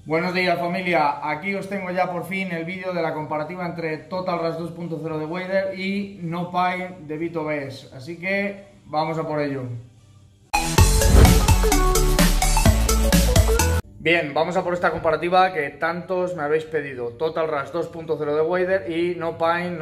Buenos días familia, aquí os tengo ya por fin el vídeo de la comparativa entre Total Rush 2.0 de Wader y No Pain de Vito Base, así que vamos a por ello. Bien, vamos a por esta comparativa que tantos me habéis pedido. Total Rush 2.0 de Wader y No Pain.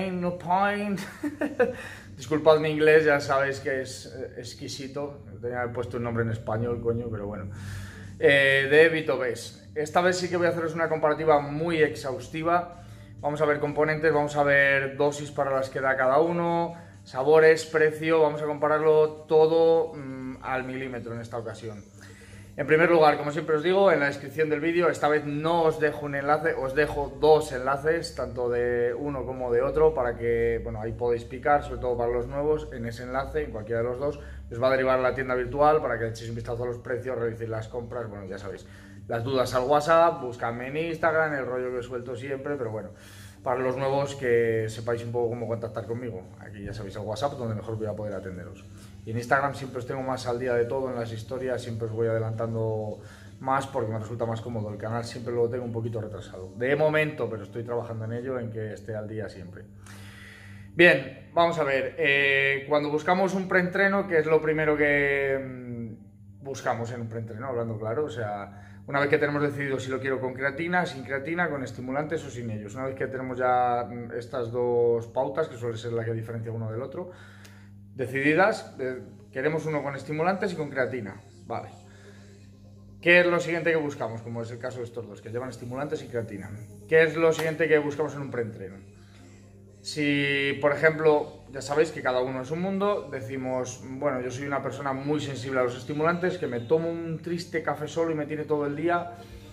Disculpad mi inglés, ya sabéis que es exquisito. Tenía que haber puesto un nombre en español, coño, pero bueno. De Vito Base. Esta vez sí que voy a haceros una comparativa muy exhaustiva. Vamos a ver componentes, vamos a ver dosis para las que da cada uno, sabores, precio, vamos a compararlo todo al milímetro en esta ocasión. En primer lugar, como siempre os digo, en la descripción del vídeo, esta vez no os dejo un enlace, os dejo dos enlaces, tanto de uno como de otro, para que, bueno, ahí podéis picar, sobre todo para los nuevos, en ese enlace, en cualquiera de los dos, os va a derivar a la tienda virtual para que echéis un vistazo a los precios, realicéis las compras, bueno, ya sabéis, las dudas al WhatsApp, buscadme en Instagram, el rollo que os suelto siempre, pero bueno, para los nuevos que sepáis un poco cómo contactar conmigo, aquí ya sabéis el WhatsApp, donde mejor voy a poder atenderos. Y en Instagram siempre os tengo más al día de todo, en las historias siempre os voy adelantando más porque me resulta más cómodo. El canal siempre lo tengo un poquito retrasado. De momento, pero estoy trabajando en ello, en que esté al día siempre. Bien, vamos a ver. Cuando buscamos un preentreno, ¿qué es lo primero que buscamos en un preentreno? Hablando claro, o sea, una vez que tenemos decidido si lo quiero con creatina, sin creatina, con estimulantes o sin ellos. Una vez que tenemos ya estas dos pautas, que suele ser la que diferencia uno del otro, decididas, queremos uno con estimulantes y con creatina, vale. ¿Qué es lo siguiente que buscamos? Como es el caso de estos dos, que llevan estimulantes y creatina. ¿Qué es lo siguiente que buscamos en un preentreno? Si, por ejemplo, ya sabéis que cada uno es un mundo, decimos, bueno, yo soy una persona muy sensible a los estimulantes, que me tomo un triste café solo y me tiene todo el día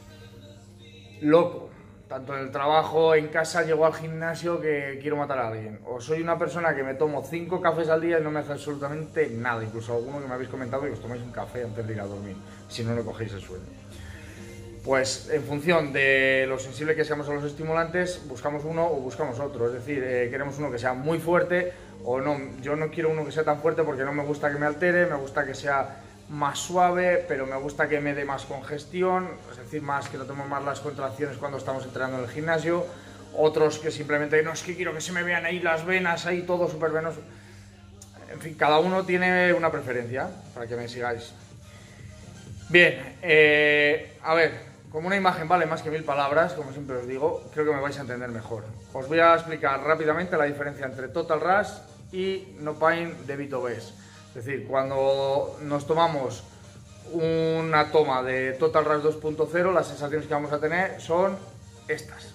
loco. Tanto en el trabajo, en casa, llego al gimnasio que quiero matar a alguien. O soy una persona que me tomo 5 cafés al día y no me hace absolutamente nada. Incluso alguno que me habéis comentado que os tomáis un café antes de ir a dormir, si no cogéis el sueño. Pues en función de lo sensible que seamos a los estimulantes, buscamos uno o buscamos otro. Es decir, queremos uno que sea muy fuerte o no. Yo no quiero uno que sea tan fuerte porque no me gusta que me altere, me gusta que sea más suave, pero me gusta que me dé más congestión, es decir, más que no tome más las contracciones cuando estamos entrenando en el gimnasio. Otros que simplemente, no, es que quiero que se me vean ahí las venas, ahí todo súper venoso. En fin, cada uno tiene una preferencia, para que me sigáis. Bien, a ver, como una imagen vale más que 1000 palabras, como siempre os digo, creo que me vais a entender mejor. Os voy a explicar rápidamente la diferencia entre Total Rush y No Pain de Vito Base. Es decir, cuando nos tomamos una toma de Total Rush 2.0, las sensaciones que vamos a tener son estas.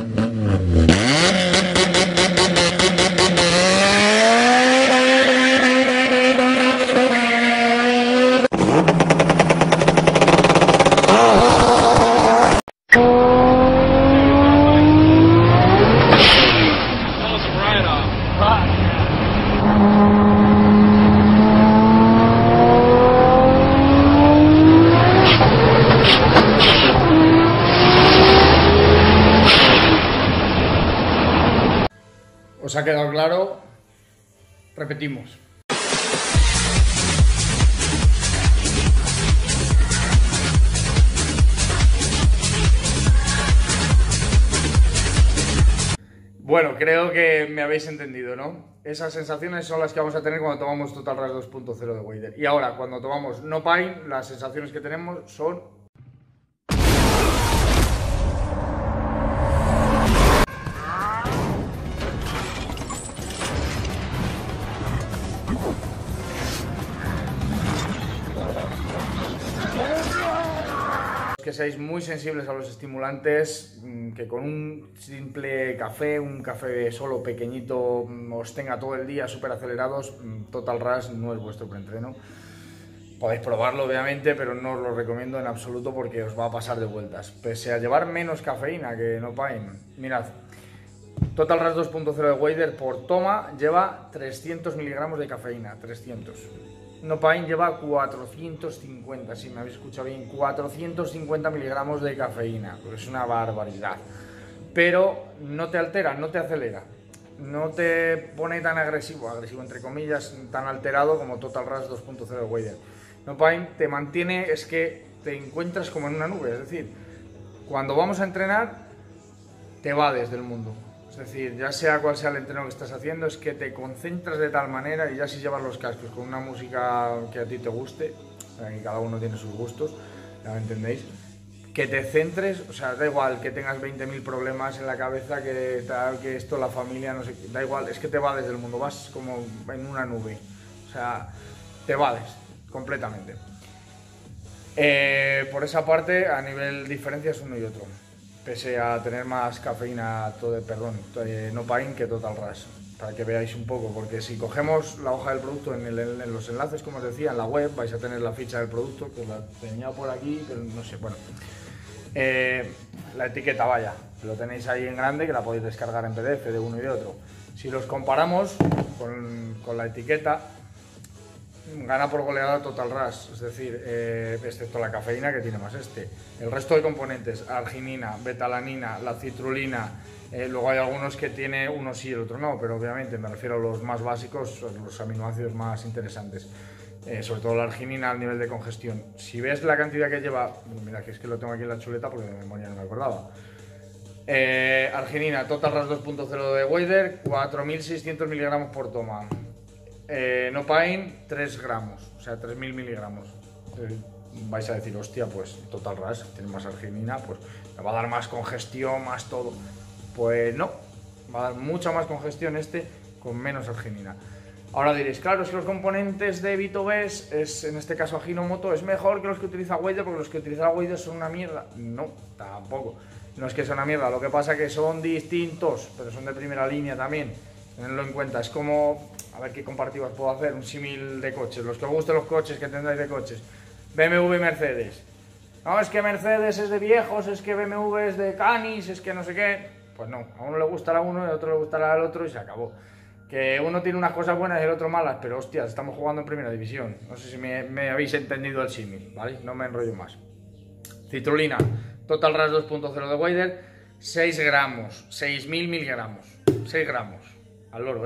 ¿Os ha quedado claro? Repetimos. Bueno, creo que me habéis entendido, ¿no? Esas sensaciones son las que vamos a tener cuando tomamos Total Rush 2.0 de Wader. Y ahora, cuando tomamos No Pain, las sensaciones que tenemos son... que seáis muy sensibles a los estimulantes, que con un simple café, un café solo pequeñito, os tenga todo el día súper acelerados, Total Rush no es vuestro preentreno. Podéis probarlo obviamente, pero no os lo recomiendo en absoluto porque os va a pasar de vueltas. Pese a llevar menos cafeína que No Pain, mirad, Total Rush 2.0 de Wader por toma lleva 300 miligramos de cafeína, 300. No Pain lleva 450, si me habéis escuchado bien, 450 miligramos de cafeína, pues es una barbaridad. Pero no te altera, no te acelera, no te pone tan agresivo entre comillas, tan alterado como Total Rush 2.0 de Wader. No Pain te mantiene, es que te encuentras como en una nube, es decir, cuando vamos a entrenar, te evades del mundo. Es decir, ya sea cual sea el entreno que estás haciendo, es que te concentras de tal manera, y ya si llevas los cascos con una música que a ti te guste, que cada uno tiene sus gustos, ya me entendéis, que te centres, o sea, da igual que tengas 20.000 problemas en la cabeza, que tal, que esto, la familia, no sé, da igual, es que te evades del mundo, vas como en una nube, o sea, te evades completamente. Por esa parte, a nivel diferencias uno y otro, pese a tener más cafeína, no pain que Total Rush, para que veáis un poco, porque si cogemos la hoja del producto en los enlaces, como os decía, en la web vais a tener la ficha del producto, que la tenía por aquí, pero no sé, bueno, la etiqueta, vaya, lo tenéis ahí en grande, que la podéis descargar en PDF de uno y de otro. Si los comparamos con la etiqueta, gana por goleada Total Rush, es decir, excepto la cafeína, que tiene más este. El resto de componentes, arginina, betalanina, la citrulina, luego hay algunos que tiene uno sí y el otro no, pero obviamente me refiero a los más básicos, los aminoácidos más interesantes. Sobre todo la arginina al nivel de congestión. Si ves la cantidad que lleva, mira que es que lo tengo aquí en la chuleta porque de memoria no me acordaba. Arginina, Total Rush 2.0 de Weider, 4.600 miligramos por toma. No pain, 3 gramos, o sea, 3.000 miligramos. Vais a decir, hostia, pues Total Rush tiene más arginina, pues me va a dar más congestión, más todo. Pues no, va a dar mucha más congestión este con menos arginina. Ahora diréis, claro, es que los componentes de VitoBest, en este caso Ajinomoto, es mejor que los que utiliza Weider, porque los que utiliza Weider son una mierda. No, tampoco. No es que sea una mierda, lo que pasa es que son distintos, pero son de primera línea también. Tenedlo en cuenta, es como, a ver qué comparativas puedo hacer, un símil de coches. Los que os gusten los coches, que entendáis de coches. BMW y Mercedes. No, es que Mercedes es de viejos, es que BMW es de canis, es que no sé qué. Pues no, a uno le gustará uno y a otro le gustará al otro y se acabó. Que uno tiene unas cosas buenas y el otro malas, pero hostias, estamos jugando en primera división. No sé si me habéis entendido el símil, ¿vale? No me enrollo más. Citrulina, Total Rush 2.0 de Weider, 6 gramos, 6.000 miligramos, 6 gramos, al loro,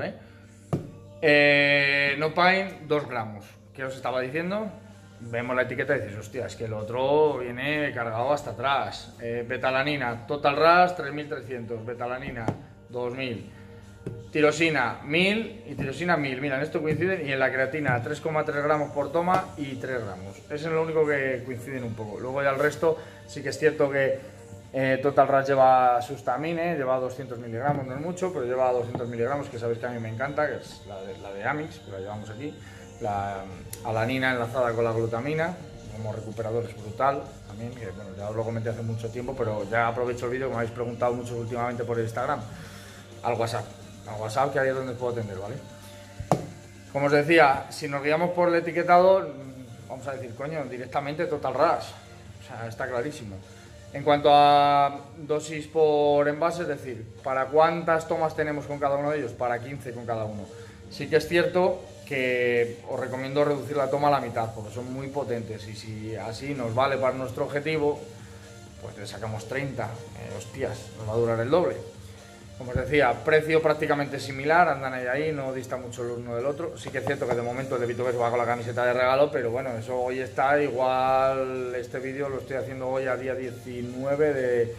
No pain, 2 gramos. ¿Qué os estaba diciendo? Vemos la etiqueta y dices, hostia, es que el otro viene cargado hasta atrás. Betalanina, Total Rush 3.300, betalanina 2.000. Tirosina 1000 y tirosina 1000, mira, en esto coinciden, y en la creatina 3,3 gramos por toma y 3 gramos. Eso es lo único que coinciden un poco. Luego ya el resto, sí que es cierto que Total Rush lleva sustamine, lleva 200 miligramos, no es mucho, pero lleva 200 miligramos, que sabéis que a mí me encanta, que es la de Amix, que la llevamos aquí. La alanina enlazada con la glutamina, como recuperador es brutal también, que bueno, ya os lo comenté hace mucho tiempo, pero ya aprovecho el vídeo que me habéis preguntado mucho últimamente por Instagram, al WhatsApp, que ahí es donde os puedo atender, ¿vale? Como os decía, si nos guiamos por el etiquetado, vamos a decir, coño, directamente Total Rush, o sea, está clarísimo. En cuanto a dosis por envase, es decir, ¿para cuántas tomas tenemos con cada uno de ellos? Para 15 con cada uno. Sí que es cierto que os recomiendo reducir la toma a la mitad, porque son muy potentes, y si así nos vale para nuestro objetivo, pues le sacamos 30, hostias, nos va a durar el doble. Como os decía, precio prácticamente similar, andan ahí, no dista mucho el uno del otro. Sí que es cierto que de momento el de VitoBest va con la camiseta de regalo, pero bueno, eso hoy está, igual este vídeo lo estoy haciendo hoy a día 19 de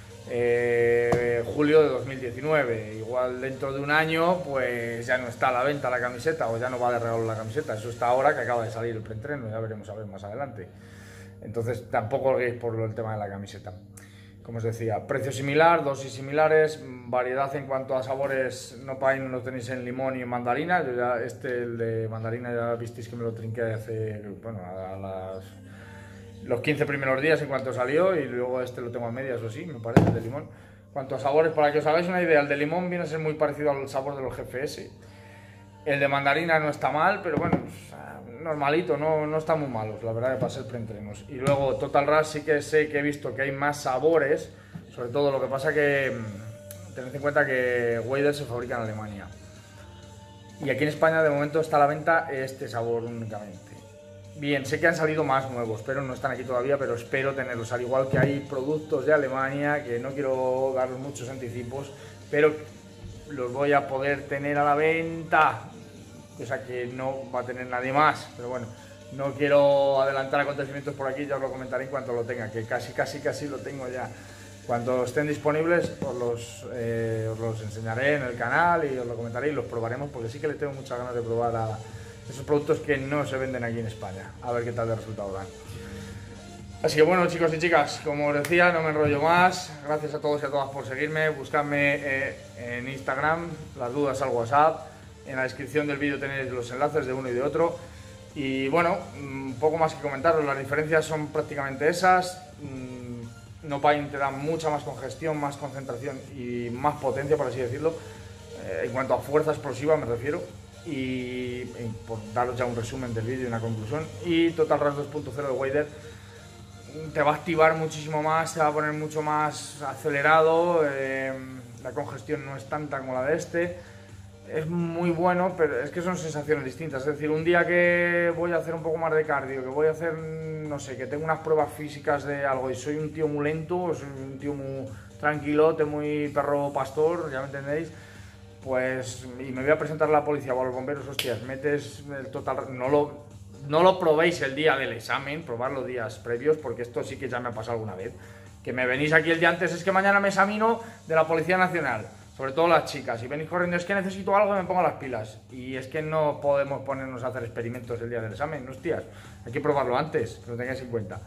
julio de 2019. Igual dentro de un año pues ya no está a la venta la camiseta, o ya no va de regalo la camiseta. Eso está ahora, que acaba de salir el preentreno, ya veremos a ver más adelante. Entonces tampoco olvidéis por el tema de la camiseta. Como os decía, precio similar, dosis similares, variedad en cuanto a sabores. No pain lo tenéis en limón y en mandarina. Yo ya el de mandarina ya visteis que me lo trinqué hace, bueno, los 15 primeros días en cuanto salió, y luego este lo tengo a medias o sí, me parece, el de limón. En cuanto a sabores, para que os hagáis una idea, el de limón viene a ser muy parecido al sabor de los GFS. El de mandarina no está mal, pero bueno, normalito, no está muy malo, la verdad, para ser preentrenos. Y luego Total Rush sí que sé que he visto que hay más sabores, sobre todo lo que pasa que tened en cuenta que Weider se fabrica en Alemania. Y aquí en España de momento está a la venta este sabor únicamente. Bien, sé que han salido más nuevos, pero no están aquí todavía, pero espero tenerlos. Al igual que hay productos de Alemania, que no quiero daros muchos anticipos, pero los voy a poder tener a la venta, cosa que no va a tener nadie más. Pero bueno, no quiero adelantar acontecimientos por aquí, ya os lo comentaré en cuanto lo tenga, que casi lo tengo ya. Cuando estén disponibles os los enseñaré en el canal y os lo comentaré y los probaremos, porque sí que le tengo muchas ganas de probar a esos productos que no se venden aquí en España, a ver qué tal de resultado dan. Así que bueno, chicos y chicas, como os decía, no me enrollo más. Gracias a todos y a todas por seguirme. Buscadme en Instagram, las dudas al WhatsApp. En la descripción del vídeo tenéis los enlaces de uno y de otro. Y bueno, un poco más que comentaros, las diferencias son prácticamente esas. Nopain te da mucha más congestión, más concentración y más potencia, por así decirlo. En cuanto a fuerza explosiva me refiero. Y por daros ya un resumen del vídeo y una conclusión. Y Total Rush 2.0 de Wader te va a activar muchísimo más, te va a poner mucho más acelerado, la congestión no es tanta como la de este, es muy bueno, pero es que son sensaciones distintas. Es decir, un día que voy a hacer un poco más de cardio, que voy a hacer, no sé, que tengo unas pruebas físicas de algo y soy un tío muy lento, soy un tío muy tranquilote, muy perro pastor, ya me entendéis, pues, y me voy a presentar a la policía o a los bomberos, hostias, metes el Total, no lo probéis el día del examen, probadlo días previos, porque esto sí que ya me ha pasado alguna vez. Que me venís aquí el día antes, es que mañana me examino de la Policía Nacional, sobre todo las chicas, y venís corriendo, es que necesito algo y me pongo las pilas. Y es que no podemos ponernos a hacer experimentos el día del examen, hostias, hay que probarlo antes, que lo tengáis en cuenta.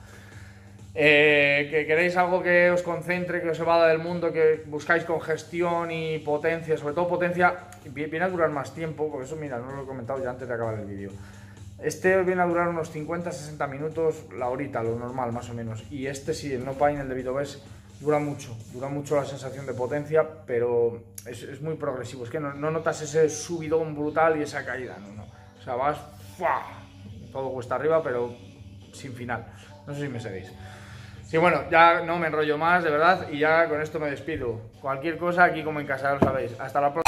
Que queréis algo que os concentre, que os evada del mundo, que buscáis congestión y potencia, sobre todo potencia, viene a durar más tiempo, porque eso, mira, no lo he comentado ya antes de acabar el vídeo. Este viene a durar unos 50-60 minutos, la horita, lo normal más o menos. Y este sí, el Nopain, el de Vitobest, dura mucho la sensación de potencia, pero es muy progresivo. Es que no notas ese subidón brutal y esa caída, no. O sea, vas ¡fua! Todo cuesta arriba, pero sin final. No sé si me seguís. Sí, bueno, ya no me enrollo más, de verdad, y ya con esto me despido. Cualquier cosa aquí como en casa, ya lo sabéis. Hasta la próxima.